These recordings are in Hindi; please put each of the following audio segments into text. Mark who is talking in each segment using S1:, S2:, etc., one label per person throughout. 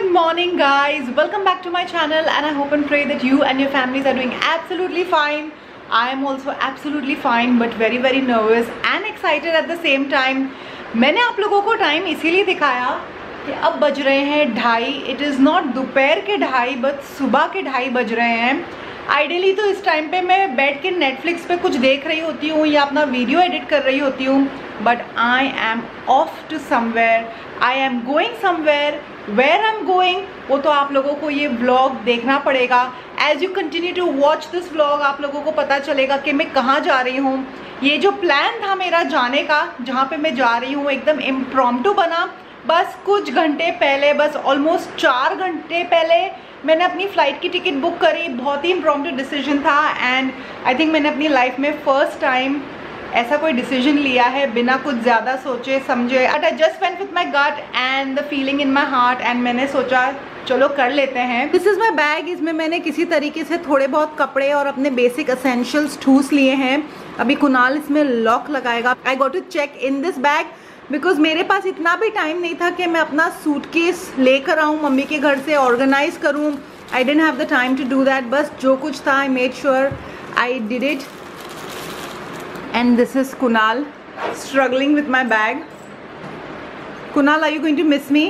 S1: Good morning guys, welcome back to my channel and I hope and pray that you and your families are doing absolutely fine. I am also absolutely fine but very nervous and excited at the same time. मैंने आप लोगों को टाइम इसीलिए दिखाया कि अब बज रहे हैं 2:30. इट इज़ नॉट दोपहर के 2:30 बट सुबह के 2:30 बज रहे हैं. आइडियली तो इस टाइम पे मैं बैठ के नेटफ्लिक्स पे कुछ देख रही होती हूँ या अपना वीडियो एडिट कर रही होती हूँ, but I am off to somewhere. I am going somewhere. Where I am going वो तो आप लोगों को ये व्लॉग देखना पड़ेगा. As you continue to watch this vlog आप लोगों को पता चलेगा कि मैं कहाँ जा रही हूँ. ये जो प्लान था मेरा जाने का, जहाँ पे मैं जा रही हूँ, एकदम इम्प्रॉम्प्टू बना. बस कुछ घंटे पहले, बस ऑलमोस्ट 4 घंटे पहले मैंने अपनी फ़्लाइट की टिकट बुक करी. बहुत ही इम्प्रॉम्प्टू डिसीजन था एंड आई थिंक मैंने अपनी लाइफ में फ़र्स्ट टाइम ऐसा कोई डिसीजन लिया है बिना कुछ ज़्यादा सोचे समझे. But I just went with my gut and the feeling in my heart and मैंने सोचा चलो कर लेते हैं. This is my bag. इसमें मैंने किसी तरीके से थोड़े बहुत कपड़े और अपने बेसिक एसेंशियल्स ठूस लिए हैं. अभी कुणाल इसमें लॉक लगाएगा. I got to check in this bag because मेरे पास इतना भी टाइम नहीं था कि मैं अपना सूटकेस लेकर आऊँ मम्मी के घर से, ऑर्गेनाइज करूँ. I didn't have the time to do that. बस जो कुछ था I made sure I did it. And this is Kunal struggling with my bag. Kunal, are you going to miss me?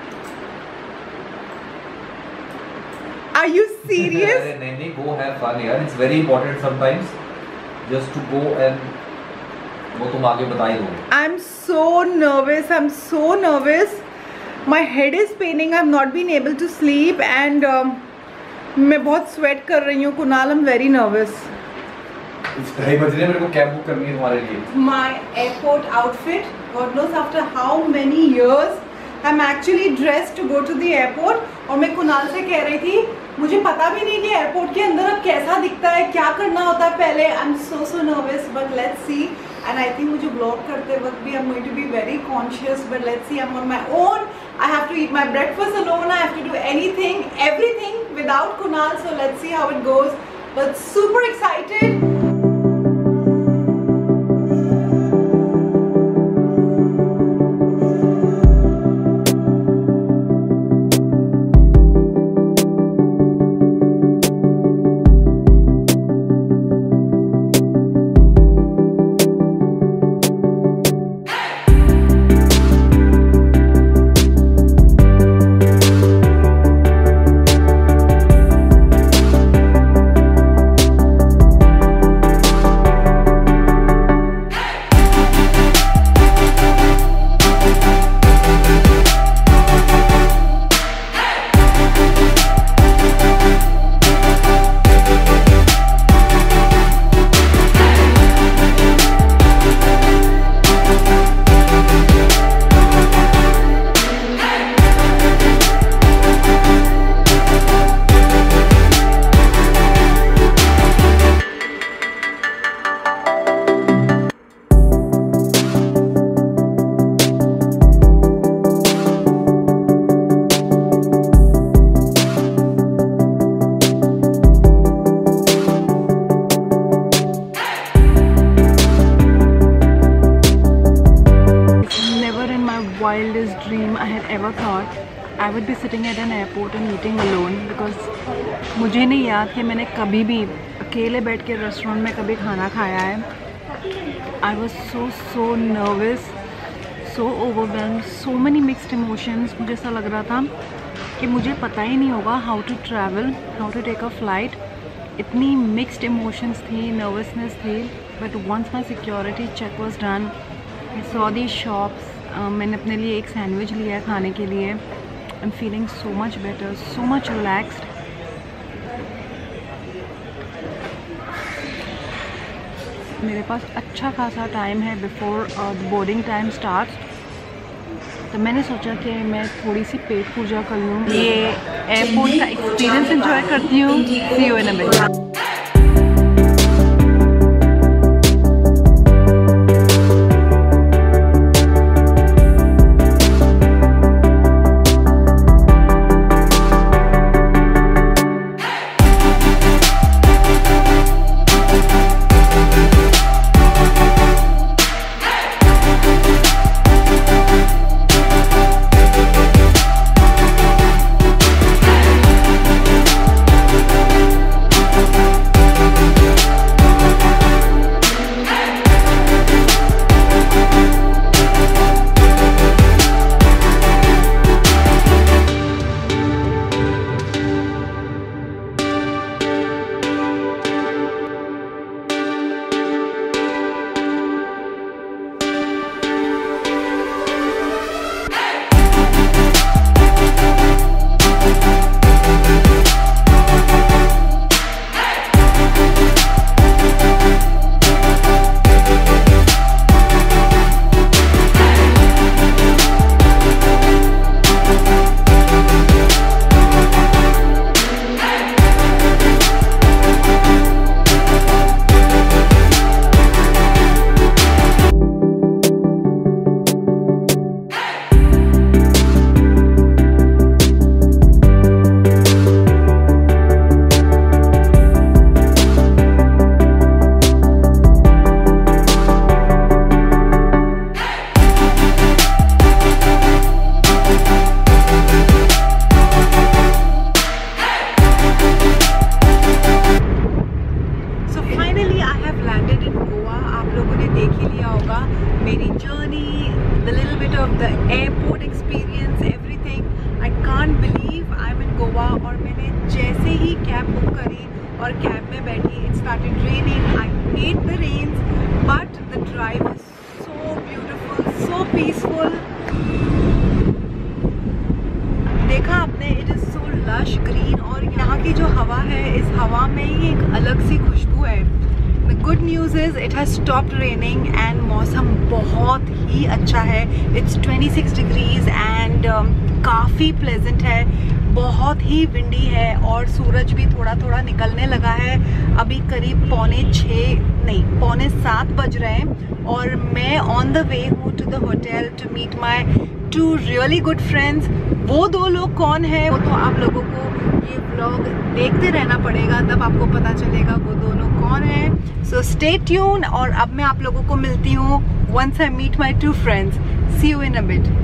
S1: Are you serious?
S2: नहीं, go have fun यार. It's very important sometimes just to go and वो तुम आगे बता ही दोगे.
S1: I'm so nervous. I'm so nervous. My head is paining. I've not been able to sleep and मैं बहुत sweat कर रही हूँ. Kunal, I'm very nervous.
S2: इस 2:30 बज रहे हैं, मेरे को कैब बुक करनी है तुम्हारे लिए.
S1: My airport outfit. God knows after how many years I'm actually dressed to go to the airport. और मैं कुणाल से कह रही थी मुझे पता भी नहीं कि एयरपोर्ट के अंदर अब कैसा दिखता है, क्या करना होता है पहले. I am so nervous but let's see. And I think मुझे ब्लॉग करते वक्त भी I am going to be very conscious but let's see. I am on my own. I have to eat my breakfast alone. I have to do anything everything without Kunal. So let's see how it goes. But super excited. Wildest dream I had ever thought I would be sitting at an airport and eating alone because मुझे नहीं याद कि मैंने कभी भी अकेले बैठ के रेस्टोरेंट में कभी खाना खाया है. I was so nervous, so overwhelmed, so many mixed emotions. मुझे ऐसा लग रहा था कि मुझे पता ही नहीं होगा how to travel, how to take a flight. इतनी mixed emotions थी, nervousness थी. But once my security check was done, I saw these shops. मैंने अपने लिए एक सैंडविच लिया है खाने के लिए. I am feeling so much better, so much relaxed. मेरे पास अच्छा खासा टाइम है before the boarding time starts. तो मैंने सोचा कि मैं थोड़ी सी पेट पूजा कर लूँ, ये एयरपोर्ट का एक्सपीरियंस एंजॉय करती हूँ. See you in a minute. food experience, everything. I can't believe I'm in Goa. और मैंने जैसे ही कैब बुक करी और कैब में बैठी, it started raining. I hate the rains, but the drive is so beautiful, so peaceful. देखा आपने, it is so lush green और यहाँ की जो हवा है, इस हवा में ही एक अलग सी खुशबू है. The good news is it has stopped raining and मौसम बहुत ही अच्छा है. It's 26 degrees and काफ़ी pleasant है. बहुत ही विंडी है और सूरज भी थोड़ा थोड़ा निकलने लगा है. अभी करीब 6:45 बज रहे हैं और मैं on the way हूँ to the hotel to meet my 2 really good friends. वो 2 लोग कौन है वो तो आप लोगों को ये व्लॉग देखते रहना पड़ेगा, तब आपको पता चलेगा वो 2 लोग कौन है. So stay tuned. और अब मैं आप लोगों को मिलती हूँ once I meet my 2 friends. See you in a bit.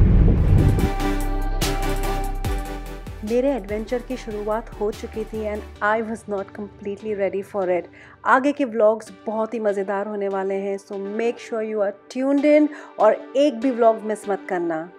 S1: मेरे एडवेंचर की शुरुआत हो चुकी थी and I was not completely ready for it. आगे के व्लॉग्स बहुत ही मज़ेदार होने वाले हैं, so make sure you are tuned in और एक भी व्लॉग मिस मत करना.